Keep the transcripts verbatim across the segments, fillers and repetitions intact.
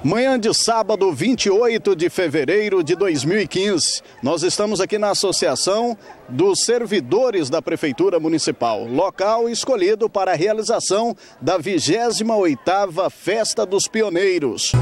Manhã de sábado, vinte e oito de fevereiro de dois mil e quinze. Nós estamos aqui na Associação dos Servidores da Prefeitura Municipal, local escolhido para a realização da vigésima oitava Festa dos Pioneiros.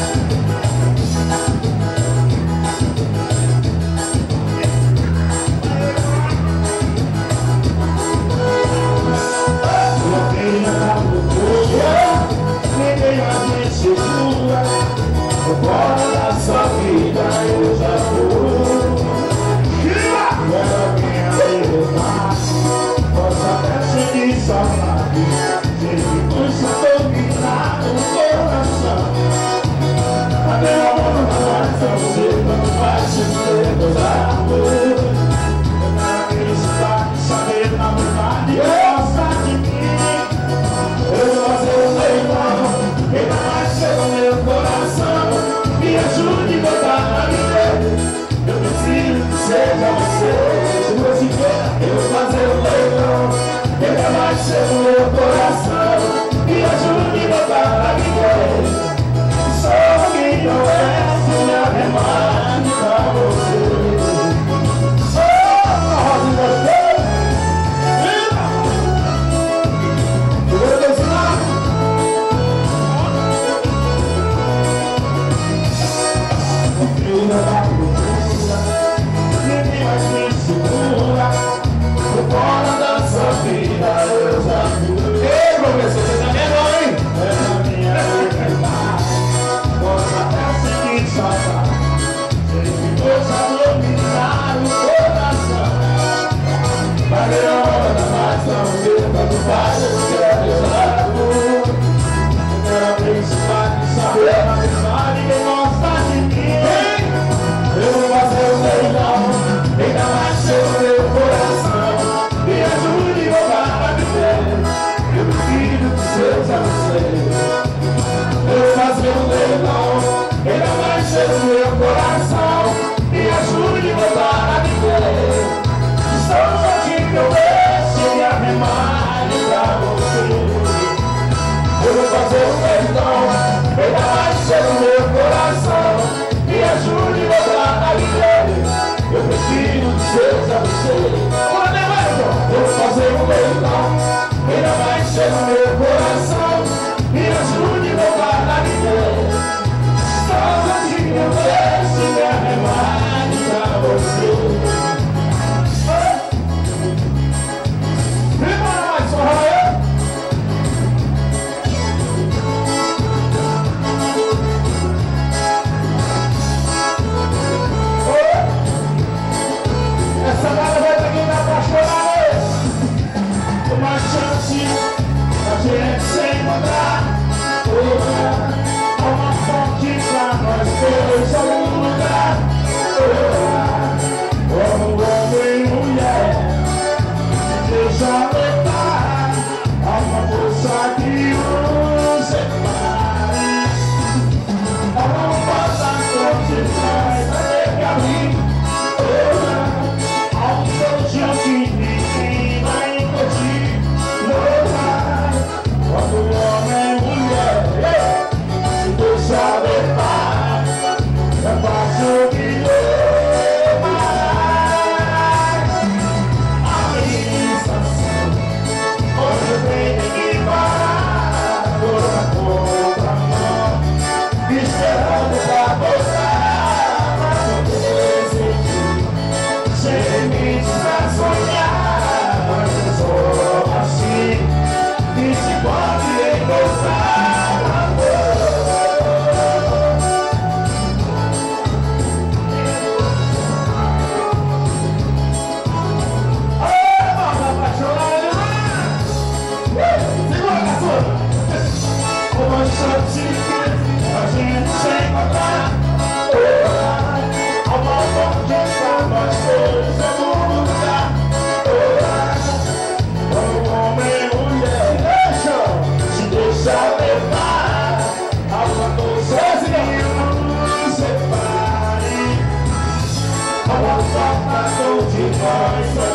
Fora da sua vida eu já fui. Quero minha levar, posso até sentir saudade. Sempre custa dominar o coração. A minha mão vai tão cedo, não vai se perdoar. Eu quero acreditar, saber na verdade, gosta de mim. Eu vou fazer um leilão, ainda mais pelo meu coração. Me ajude a botar a viver. Eu preciso que seja você. Se você quer, eu vou fazer um leilão. Ainda mais ser o meu coração. Me ajude a botar a viver. Só quem não é, se me arremate pra você. Oh, Rosa você. Eu vou te ensinar. Filha da cultura, ninguém mais me segura. Por fora da sua vida eu já fui. Ei, professor, você tá vendo, hein? É a minha liberdade, posso até sentir saudade. Sei que possa dominar o coração. Mas eu ando mais tão cedo, tanto faz, eu quero eu já fui. Eu quero precisar de saber a verdade, quem gosta de mim. Eu vou fazer um leilão, ainda mais pelo meu coração. Me ajude a voltar a viver. Eu prefiro que seja você. Eu vou fazer um leilão, ainda mais pelo meu coração. Me ajude a voltar a viver. Estamos aqui que eu deixo me arremate pra você. Eu vou fazer um leilão, ainda mais pelo meu coração. Me ajude a voltar a viver. Eu prefiro que seja você. Eu vou fazer um leilão, ainda mais ser o meu coração. Me ajude a voltar a viver. Estamos aqui, eu deixo me arremate pra você. Vem para mais, forró. Essa bala vai pra quem tá apaixonado. Uma chance pra gente se encontrar. Há uma fonte pra nós dois, algum lugar. Como homem e mulher, se deixa levar. Há uma força que nos separe. Há uma porta que nos faz até caminho. Que ninguém vai impedir. Quando o homem e mulher se deixa levar, é fácil que levar. A minha estação, onde tem que parar, toda contra mão, esperando pra voltar, pra poder sentir, sem limites pra sonhar. Mas eu sou assim, e se pode encostar amor. Oi, nossa apaixonada. Segura a sua. Uma chance pra gente se encontrar. Há uma fonte pra nós dois, algum lugar. Como homem e mulher, deixa, se deixa levar. Há uma coisa que nos separe. Há uma porta de nós.